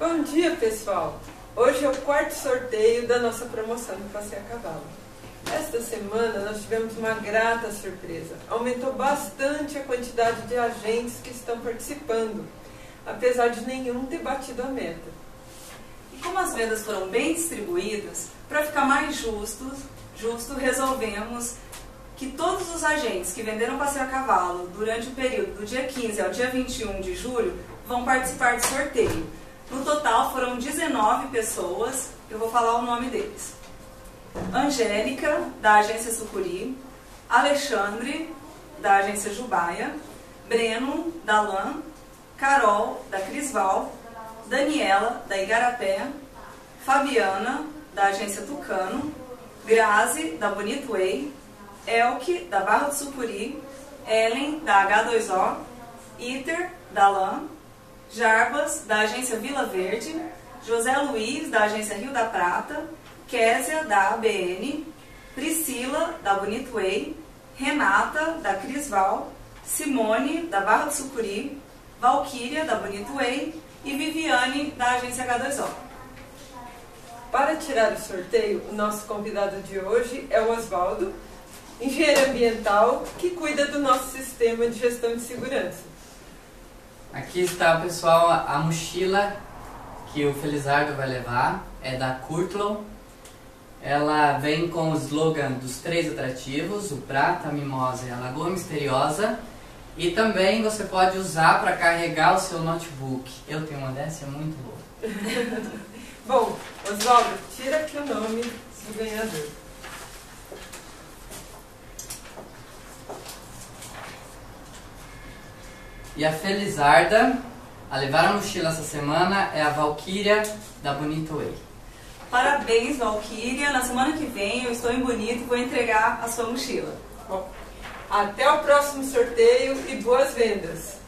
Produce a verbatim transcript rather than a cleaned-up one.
Bom dia, pessoal! Hoje é o quarto sorteio da nossa promoção do Passeio a Cavalo. Esta semana nós tivemos uma grata surpresa. Aumentou bastante a quantidade de agentes que estão participando, apesar de nenhum ter batido a meta. E como as vendas foram bem distribuídas, para ficar mais justo, justo, resolvemos que todos os agentes que venderam Passeio a Cavalo durante o período do dia quinze ao dia vinte e um de julho vão participar do sorteio. No total foram dezenove pessoas, eu vou falar o nome deles. Angélica, da agência Sucuri, Alexandre, da agência Jubaia, Breno, da Lan, Carol, da Crisval, Daniela, da Igarapé, Fabiana, da agência Tucano, Grazi, da Bonito Way, Elke, da Barra do Sucuri, Ellen, da H dois O, Iter, da Lan, Jarbas, da agência Vila Verde, José Luiz, da agência Rio da Prata, Késia, da A B N, Priscila, da Bonito Way, Renata, da Crisval, Simone, da Barra do Sucuri, Valquíria, da Bonito Way e Viviane, da agência H dois O. Para tirar o sorteio, o nosso convidado de hoje é o Osvaldo, engenheiro ambiental que cuida do nosso sistema de gestão de segurança. Aqui está, pessoal, a mochila que o Felizardo vai levar, é da Curtlow. Ela vem com o slogan dos três atrativos, o Prata, a Mimosa e a Lagoa Misteriosa. E também você pode usar para carregar o seu notebook. Eu tenho uma dessa, é muito boa. Bom, Osvaldo, tira aqui o nome do ganhador. E a Felizarda, a levar a mochila essa semana, é a Valquíria, da Bonito Way. Parabéns, Valquíria. Na semana que vem eu estou em Bonito e vou entregar a sua mochila. Bom, até o próximo sorteio e boas vendas!